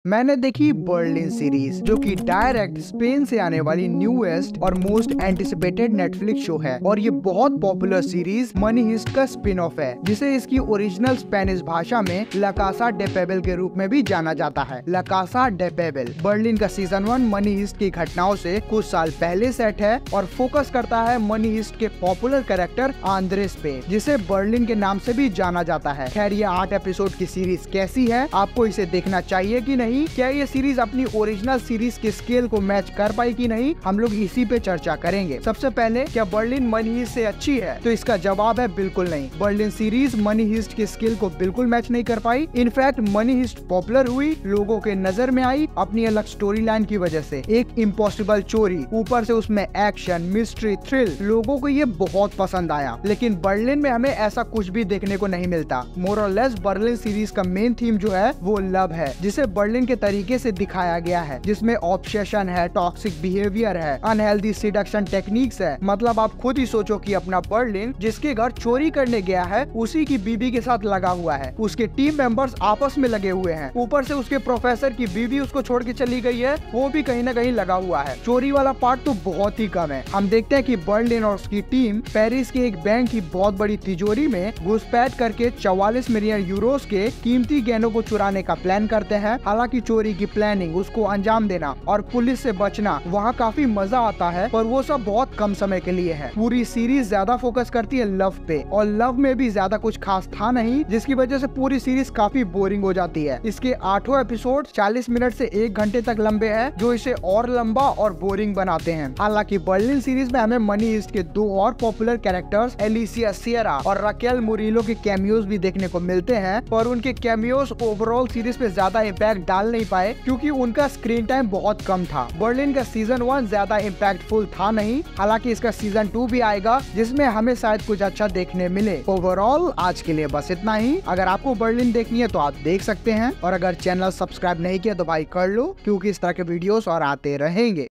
मैंने देखी Berlin series, जो कि डायरेक्ट स्पेन से आने वाली न्यूएस्ट और मोस्ट एंटिसिपेटेड नेटफ्लिक्स शो है। और ये बहुत पॉपुलर सीरीज मनी हिस्ट का स्पिन ऑफ है, जिसे इसकी ओरिजिनल स्पेनिश भाषा में ला कासा डे पेबल के रूप में भी जाना जाता है। La Casa de Papel Berlin का सीजन 1 मनी हिस्ट की घटनाओं से कुछ साल पहले सेट है और फोकस करता है मनी हिस्ट के पॉपुलर कैरेक्टर आंद्रेस पे, जिसे बर्लिन के नाम से भी जाना जाता है। खैर, ये 8 एपिसोड की सीरीज कैसी है, आपको इसे देखना चाहिए कि नहीं, क्या ये सीरीज अपनी ओरिजिनल सीरीज के स्केल को मैच कर पाई कि नहीं, हम लोग इसी पे चर्चा करेंगे। सबसे पहले, क्या बर्लिन मनी हिस्ट से अच्छी है? तो इसका जवाब है बिल्कुल नहीं। बर्लिन सीरीज मनी हिस्ट के स्केल को बिल्कुल मैच नहीं कर पाई। इनफैक्ट मनी हिस्ट पॉपुलर हुई, लोगों के नजर में आई अपनी अलग स्टोरी लाइन की वजह से। एक इम्पॉसिबल चोरी, ऊपर से उसमें एक्शन, मिस्ट्री, थ्रिल, लोगों को ये बहुत पसंद आया। लेकिन बर्लिन में हमें ऐसा कुछ भी देखने को नहीं मिलता। मोर और लेस बर्लिन सीरीज का मेन थीम जो है वो लव है, जिसे बर्लिन के तरीके से दिखाया गया है, जिसमें ऑब्सेशन है, टॉक्सिक बिहेवियर है, अनहेल्दी सिडक्शन टेक्निक्स है। मतलब आप खुद ही सोचो कि अपना बर्लिन जिसके घर चोरी करने गया है, उसी की बीबी के साथ लगा हुआ है, उसके टीम मेंबर्स आपस में लगे हुए हैं, ऊपर से उसके प्रोफेसर की बीबी उसको छोड़ के चली गई है, वो भी कहीं ना कहीं लगा हुआ है। चोरी वाला पार्ट तो बहुत ही कम है। हम देखते हैं कि बर्लिन और उसकी टीम पेरिस के एक बैंक की बहुत बड़ी तिजोरी में घुसपैठ करके 44 मिलियन यूरोस के कीमती गहनों को चुराने का प्लान करते हैं। हालांकि चोरी की प्लानिंग, उसको अंजाम देना और पुलिस से बचना, वहाँ काफी मजा आता है, पर वो सब बहुत कम समय के लिए है। पूरी सीरीज ज्यादा फोकस करती है लव पे, और लव में भी ज्यादा कुछ खास था नहीं, जिसकी वजह से पूरी सीरीज काफी बोरिंग हो जाती है। इसके 8 एपिसोड 40 मिनट से 1 घंटे तक लंबे हैं, जो इसे और लंबा और बोरिंग बनाते हैं। हालांकि बर्लिन सीरीज में हमें मनी हिस्ट के 2 और पॉपुलर कैरेक्टर्स एलिसिया सियरा और राकेल मुरिलो के कैमियोज भी देखने को मिलते हैं, पर उनके कैमियोज ओवरऑल सीरीज पे ज्यादा इम्पैक्ट डाल नहीं पाए, क्योंकि उनका स्क्रीन टाइम बहुत कम था। बर्लिन का सीजन 1 ज्यादा इम्पैक्टफुल था नहीं। हालांकि इसका सीजन 2 भी आएगा, जिसमें हमें शायद कुछ अच्छा देखने मिले। ओवरऑल आज के लिए बस इतना ही। अगर आपको बर्लिन देखनी है तो आप देख सकते हैं, और अगर चैनल सब्सक्राइब नहीं किया तो भाई कर लो, क्योंकि इस तरह के वीडियोस और आते रहेंगे।